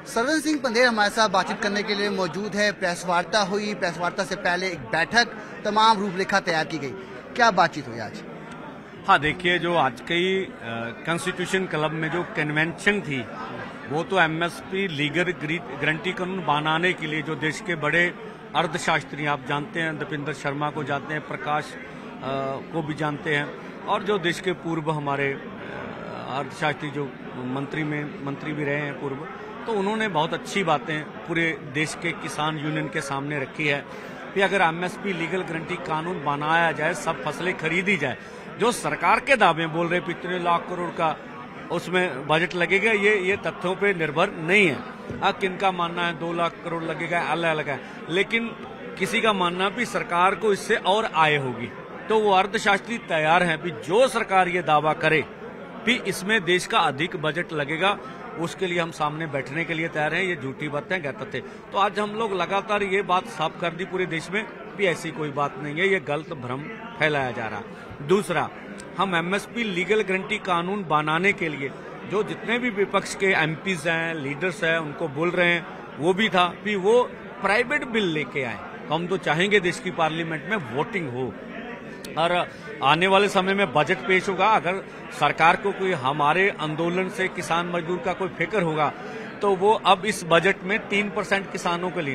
सरवन सिंह पंधेर हमारे साथ बातचीत करने के लिए मौजूद है। प्रेस वार्ता हुई, प्रेस वार्ता से पहले एक बैठक, तमाम रूपरेखा तैयार की गई। क्या बातचीत हुई आज? हाँ, देखिए, जो आज की कॉन्स्टिट्यूशन क्लब में जो कन्वेंशन थी वो तो एमएसपी लीगल गारंटी कानून बनाने के लिए जो देश के बड़े अर्थशास्त्री, आप जानते हैं दीपेंद्र शर्मा को जानते हैं, प्रकाश को भी जानते हैं, और जो देश के पूर्व हमारे अर्थशास्त्री जो मंत्री भी रहे हैं पूर्व, तो उन्होंने बहुत अच्छी बातें पूरे देश के किसान यूनियन के सामने रखी है कि अगर एमएसपी लीगल गारंटी कानून बनाया जाए, सब फसलें खरीदी जाए, जो सरकार के दावे बोल रहे कितने लाख करोड़ का उसमें बजट लगेगा, ये तथ्यों पे निर्भर नहीं है। अब किनका मानना है 2 लाख करोड़ लगेगा, अलग अलग है, लेकिन किसी का मानना भी सरकार को इससे और आय होगी। तो वो अर्थशास्त्री तैयार हैं कि जो सरकार ये दावा करे कि इसमें देश का अधिक बजट लगेगा, उसके लिए हम सामने बैठने के लिए तैयार हैं। ये झूठी बातें कहते थे, तो आज हम लोग लगातार ये बात साफ कर दी पूरे देश में कि ऐसी कोई बात नहीं है, ये गलत भ्रम फैलाया जा रहा। दूसरा, हम एमएसपी लीगल गारंटी कानून बनाने के लिए जो जितने भी विपक्ष के एमपीज हैं, लीडर्स हैं, उनको बोल रहे हैं, वो भी था कि वो प्राइवेट बिल लेके आए। हम तो चाहेंगे देश की पार्लियामेंट में वोटिंग हो और आने वाले समय में बजट पेश होगा। अगर सरकार को कोई हमारे आंदोलन से किसान मजदूर का कोई फिक्र होगा तो वो अब इस बजट में 3% किसानों के लिए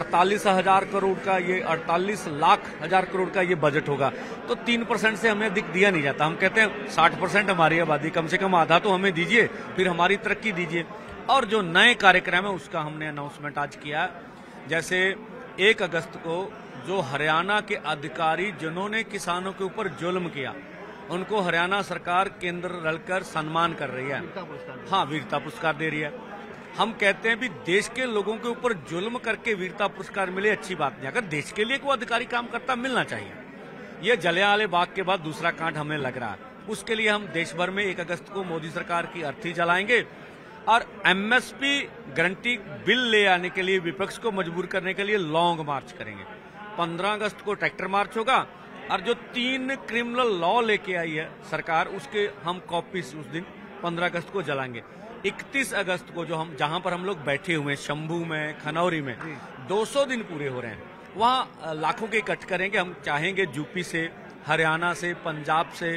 48,000 करोड़ का, ये 48 लाख हजार करोड़ का ये बजट होगा। तो 3% से हमें अधिक दिया नहीं जाता। हम कहते हैं 60% हमारी आबादी, कम से कम आधा तो हमें दीजिए, फिर हमारी तरक्की दीजिए। और जो नए कार्यक्रम है उसका हमने अनाउंसमेंट आज किया। जैसे 1 अगस्त को जो हरियाणा के अधिकारी जिन्होंने किसानों के ऊपर जुल्म किया, उनको हरियाणा सरकार केंद्र रलकर सम्मान कर रही है। हाँ, वीरता पुरस्कार दे रही है। हम कहते हैं भी देश के लोगों के ऊपर जुल्म करके वीरता पुरस्कार मिले, अच्छी बात नहीं। अगर देश के लिए कोई अधिकारी काम करता, मिलना चाहिए। ये जलियांवाले बाग के बाद दूसरा कांड हमें लग रहा है। उसके लिए हम देश भर में 1 अगस्त को मोदी सरकार की अर्थी जलाएंगे और एमएसपी गारंटी बिल ले आने के लिए विपक्ष को मजबूर करने के लिए लॉन्ग मार्च करेंगे। 15 अगस्त को ट्रैक्टर मार्च होगा और जो 3 क्रिमिनल लॉ लेके आई है सरकार, उसके हम कॉपीज उस दिन 15 अगस्त को जलाएंगे। 31 अगस्त को जो हम जहां पर हम लोग बैठे हुए हैं, शंभू में, खनौरी में, 200 दिन पूरे हो रहे हैं, वहां लाखों के इकट्ठ करेंगे। हम चाहेंगे यूपी से, हरियाणा से, पंजाब से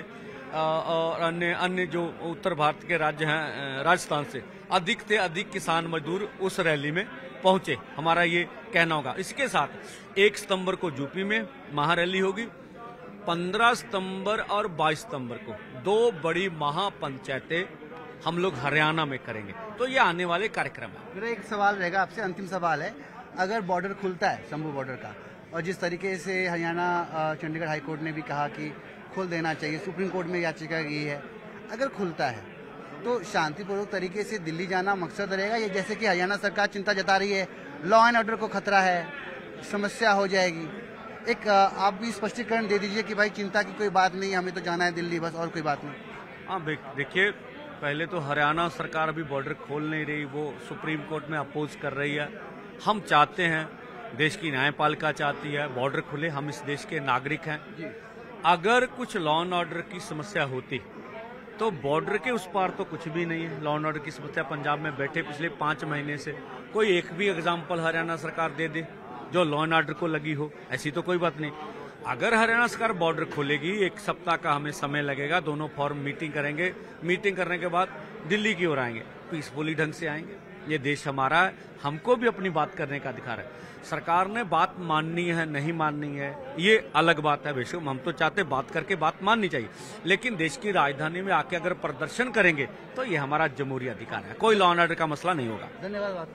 और अन्य जो उत्तर भारत के राज्य हैं, राजस्थान से अधिक किसान मजदूर उस रैली में पहुंचे, हमारा ये कहना होगा। इसके साथ 1 सितंबर को यूपी में महारैली होगी। 15 सितंबर और 22 सितंबर को 2 बड़ी महापंचायतें हम लोग हरियाणा में करेंगे। तो ये आने वाले कार्यक्रम है। मेरा एक सवाल रहेगा आपसे, अंतिम सवाल है। अगर बॉर्डर खुलता है, शंभू बॉर्डर का, और जिस तरीके से हरियाणा चंडीगढ़ हाईकोर्ट ने भी कहा कि खोल देना चाहिए, सुप्रीम कोर्ट में याचिका गई है, अगर खुलता है तो शांतिपूर्वक तरीके से दिल्ली जाना मकसद रहेगा? ये जैसे कि हरियाणा सरकार चिंता जता रही है, लॉ एंड ऑर्डर को खतरा है, समस्या हो जाएगी, एक आप भी स्पष्टीकरण दे दीजिए कि भाई चिंता की कोई बात नहीं, हमें तो जाना है दिल्ली बस, और कोई बात नहीं। हाँ, देखिए, पहले तो हरियाणा सरकार अभी बॉर्डर खोल नहीं रही, वो सुप्रीम कोर्ट में अपोज कर रही है। हम चाहते हैं, देश की न्यायपालिका चाहती है बॉर्डर खुले, हम इस देश के नागरिक हैं। अगर कुछ लॉ एंड ऑर्डर की समस्या होती तो बॉर्डर के उस पार तो कुछ भी नहीं है। लॉ एंड ऑर्डर की समस्या पंजाब में बैठे पिछले 5 महीने से, कोई एक भी एग्जाम्पल हरियाणा सरकार दे दे जो लॉ एंड ऑर्डर को लगी हो, ऐसी तो कोई बात नहीं। अगर हरियाणा सरकार बॉर्डर खोलेगी, 1 सप्ताह का हमें समय लगेगा, दोनों फॉर्म मीटिंग करेंगे, मीटिंग करने के बाद दिल्ली की ओर आएंगे, पीसफुली ढंग से आएंगे। ये देश हमारा है, हमको भी अपनी बात करने का अधिकार है। सरकार ने बात माननी है नहीं माननी है ये अलग बात है, बेशक हम तो चाहते बात करके बात माननी चाहिए, लेकिन देश की राजधानी में आके अगर प्रदर्शन करेंगे तो ये हमारा जमहूरी अधिकार है, कोई लॉ एंड ऑर्डर का मसला नहीं होगा। धन्यवाद।